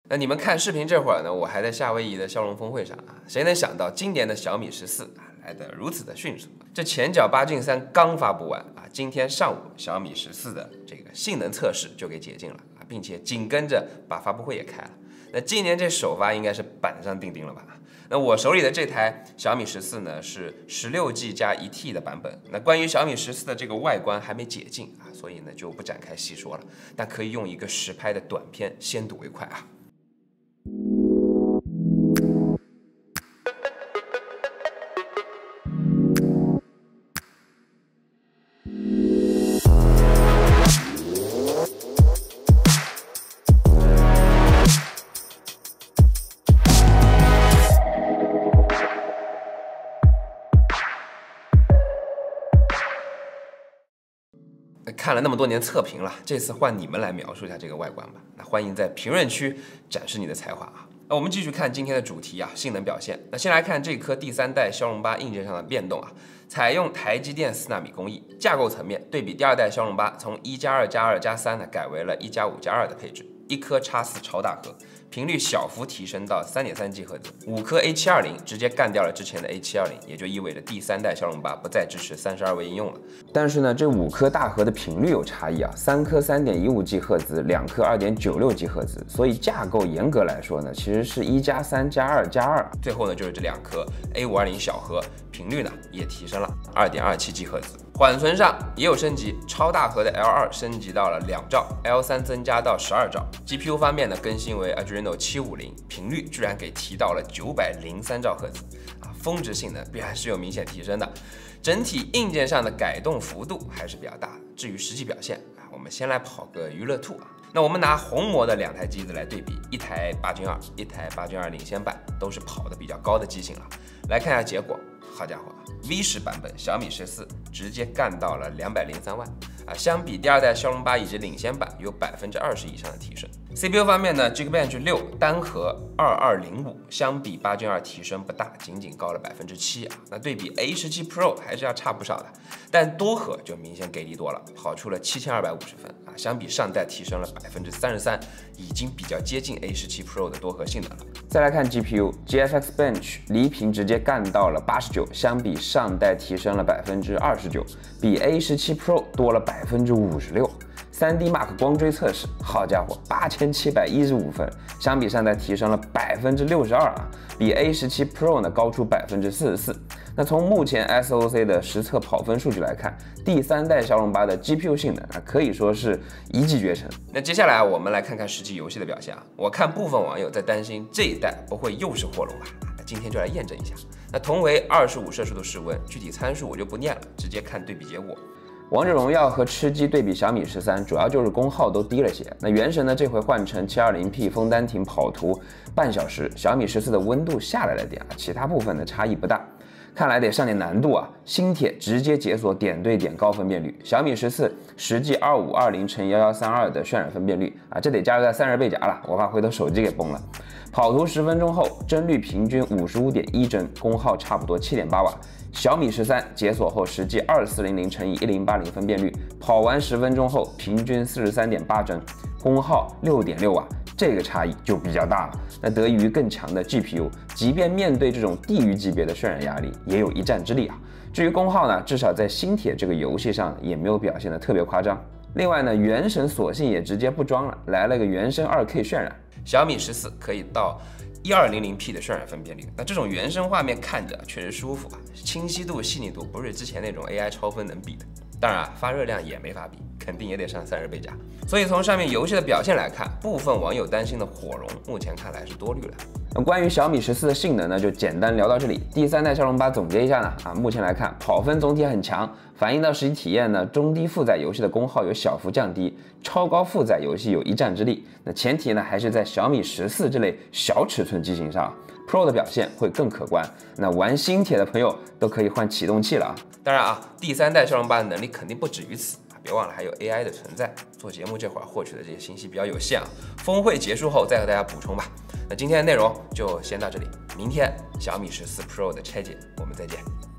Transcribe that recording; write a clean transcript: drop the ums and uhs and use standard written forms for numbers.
那你们看视频这会儿呢，我还在夏威夷的骁龙峰会上啊，谁能想到今年的小米14来得如此的迅速？这前脚八进3刚发布完啊，今天上午小米14的这个性能测试就给解禁了啊，并且紧跟着把发布会也开了。那今年这首发应该是板上钉钉了吧？那我手里的这台小米14呢是16G 加1T 的版本。那关于小米14的这个外观还没解禁啊，所以呢就不展开细说了。但可以用一个实拍的短片先睹为快啊。看了那么多年测评了，这次换你们来描述一下这个外观吧。那欢迎在评论区展示你的才华啊！那我们继续看今天的主题啊，性能表现。那先来看这颗第3代骁龙8硬件上的变动啊，采用台积电4纳米工艺，架构层面对比第2代骁龙8，从1+2+2+3呢改为了1+5+2的配置，1颗 X4 超大核。频率小幅提升到3.3GHz， 5颗 A720直接干掉了之前的 A720， 也就意味着第3代骁龙8不再支持32位应用了。但是呢，这5颗大核的频率有差异啊，3颗 3.15GHz，2颗 2.96GHz， 所以架构严格来说呢，其实是1+3+2+2。最后呢，就是这2颗 A520小核，频率呢也提升了 2.27GHz。缓存上也有升级，超大核的 L2 升级到了2兆 ，L3 增加到12兆。GPU 方面呢，更新为 Adreno 750，频率居然给提到了903兆赫兹啊，峰值性能必然是有明显提升的。整体硬件上的改动幅度还是比较大的。至于实际表现啊，我们先来跑个娱乐兔啊。那我们拿红魔的2台机子来对比，一台8军2，一台8军2领先版，都是跑得比较高的机型了。来看一下结果。好家伙 ，V10版本小米14直接干到了203万啊！相比第2代骁龙8以及领先版有20%以上的提升。CPU 方面呢 ，Geekbench 6单核2205，相比8军2提升不大，仅仅高了7%啊。那对比 A17 Pro 还是要差不少的，但多核就明显给力多了，跑出了7250分啊，相比上代提升了33%，已经比较接近 A17 Pro 的多核性能了。再来看 GPU，GFX Bench 离频直接干到了89，相比上代提升了29%，比 A17 Pro 多了56%。3D Mark 光追测试，好家伙，8715分，相比上代提升了62%啊，比 A17 Pro 呢高出44%。那从目前 SOC 的实测跑分数据来看，第3代骁龙8的 GPU 性能啊，可以说是一骑绝尘。那接下来我们来看看实际游戏的表现啊，我看部分网友在担心这一代不会又是火龙吧？那今天就来验证一下。那同为25摄氏度室温，具体参数我就不念了，直接看对比结果。王者荣耀和吃鸡对比小米13，主要就是功耗都低了些。那原神呢，这回换成720P 枫丹亭跑图半小时，小米14的温度下来了点啊，其他部分的差异不大。看来得上点难度啊！新铁直接解锁点对点高分辨率，小米14实际2520×1132的渲染分辨率啊，这得加个散热背夹了，我怕回头手机给崩了。跑图10分钟后，帧率平均55.1帧，功耗差不多7.8瓦。小米13解锁后实际2400×1080分辨率，跑完10分钟后平均43.8帧，功耗6.6瓦。这个差异就比较大了。那得益于更强的 GPU， 即便面对这种地狱级别的渲染压力，也有一战之力啊。至于功耗呢，至少在新铁这个游戏上也没有表现得特别夸张。另外呢，原神索性也直接不装了，来了个原生 2K 渲染。小米14可以到1200P 的渲染分辨率，那这种原生画面看着确实舒服啊，清晰度、细腻度不是之前那种 AI 超分能比的。当然啊，发热量也没法比，肯定也得上散热背夹。所以从上面游戏的表现来看，部分网友担心的火龙，目前看来是多虑了。那关于小米14的性能呢，就简单聊到这里。第3代骁龙8总结一下呢，目前来看跑分总体很强，反映到实际体验呢，中低负载游戏的功耗有小幅降低，超高负载游戏有一战之力。那前提呢，还是在小米14这类小尺寸机型上 ，Pro 的表现会更可观。那玩新铁的朋友都可以换启动器了啊。当然啊，第3代骁龙8的能力肯定不止于此。别忘了还有 AI 的存在，做节目这会儿获取的这些信息比较有限啊，峰会结束后再和大家补充吧。那今天的内容就先到这里，明天小米14 Pro 的拆解我们再见。